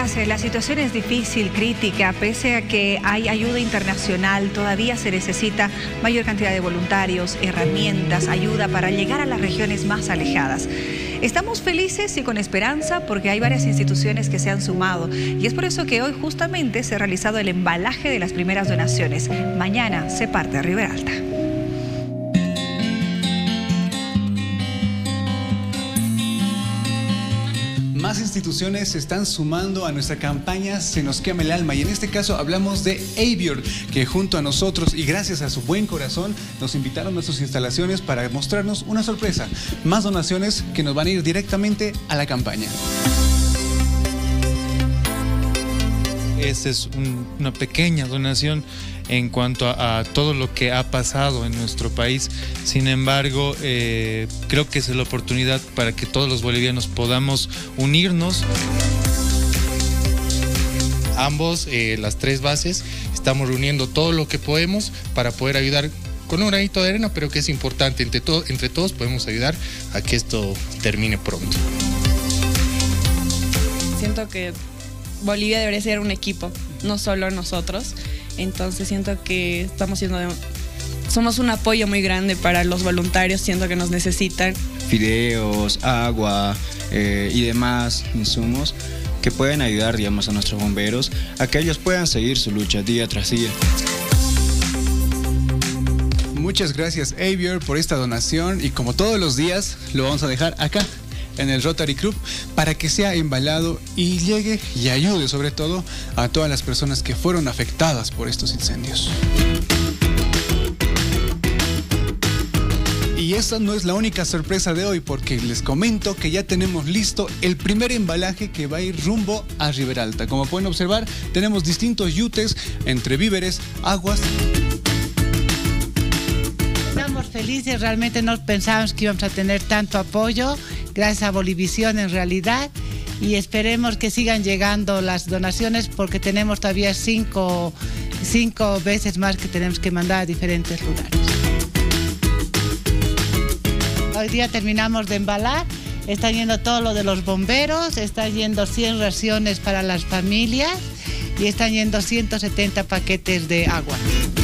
Gracias. La situación es difícil, crítica, pese a que hay ayuda internacional, todavía se necesita mayor cantidad de voluntarios, herramientas, ayuda para llegar a las regiones más alejadas. Estamos felices y con esperanza porque hay varias instituciones que se han sumado y es por eso que hoy justamente se ha realizado el embalaje de las primeras donaciones. Mañana se parte a Ribera Alta. Más instituciones se están sumando a nuestra campaña Se nos quema el alma y en este caso hablamos de Avior, que junto a nosotros y gracias a su buen corazón nos invitaron a sus instalaciones para mostrarnos una sorpresa, más donaciones que nos van a ir directamente a la campaña. Esta es una pequeña donación en cuanto a todo lo que ha pasado en nuestro país. Sin embargo, creo que es la oportunidad para que todos los bolivianos podamos unirnos. Ambos, las tres bases, estamos reuniendo todo lo que podemos para poder ayudar con un granito de arena, pero que es importante, entre todos podemos ayudar a que esto termine pronto. Siento que Bolivia debería ser un equipo, no solo nosotros. Entonces siento que somos un apoyo muy grande para los voluntarios, siento que nos necesitan. Fideos, agua y demás insumos que pueden ayudar, digamos, a nuestros bomberos a que ellos puedan seguir su lucha día tras día. Muchas gracias Avior por esta donación y como todos los días lo vamos a dejar acá en el Rotary Club para que sea embalado y llegue y ayude sobre todo a todas las personas que fueron afectadas por estos incendios. Y esta no es la única sorpresa de hoy porque les comento que ya tenemos listo el primer embalaje que va a ir rumbo a Ribera Alta. Como pueden observar, tenemos distintos yutes entre víveres, aguas. Estamos felices, realmente no pensábamos que íbamos a tener tanto apoyo, gracias a Bolivisión en realidad, y esperemos que sigan llegando las donaciones porque tenemos todavía cinco veces más que tenemos que mandar a diferentes lugares. Hoy día terminamos de embalar, está yendo todo lo de los bomberos, están yendo 100 raciones para las familias y están yendo 170 paquetes de agua.